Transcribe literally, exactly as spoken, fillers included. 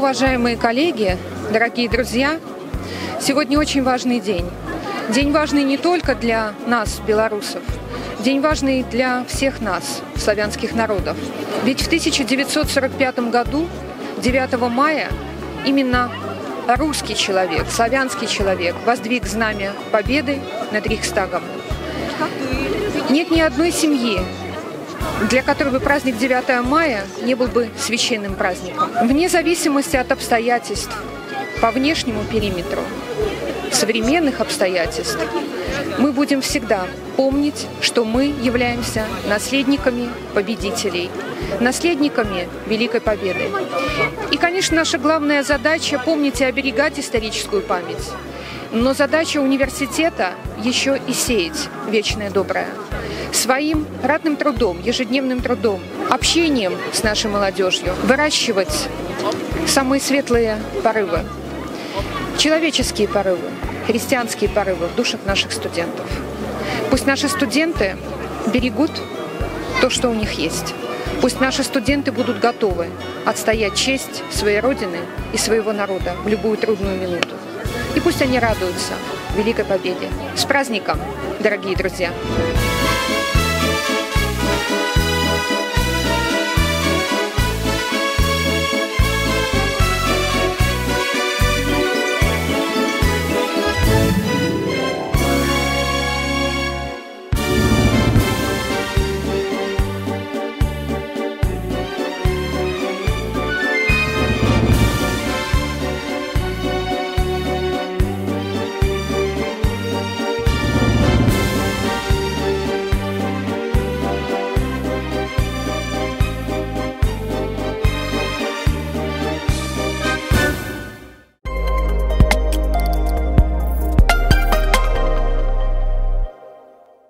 Уважаемые коллеги, дорогие друзья, сегодня очень важный день. День важный не только для нас, белорусов, день важный для всех нас, славянских народов. Ведь в тысяча девятьсот сорок пятом году, девятого мая, именно русский человек, славянский человек воздвиг знамя победы над Рейхстагом. Нет ни одной семьи, для которой бы праздник девятого мая не был бы священным праздником. Вне зависимости от обстоятельств, по внешнему периметру, современных обстоятельств, мы будем всегда помнить, что мы являемся наследниками победителей, наследниками Великой Победы. И, конечно, наша главная задача – помнить и оберегать историческую память. Но задача университета еще и сеять вечное доброе. Своим ратным трудом, ежедневным трудом, общением с нашей молодежью выращивать самые светлые порывы, человеческие порывы, христианские порывы в душах наших студентов. Пусть наши студенты берегут то, что у них есть. Пусть наши студенты будут готовы отстоять честь своей Родины и своего народа в любую трудную минуту. И пусть они радуются Великой Победе. С праздником, дорогие друзья!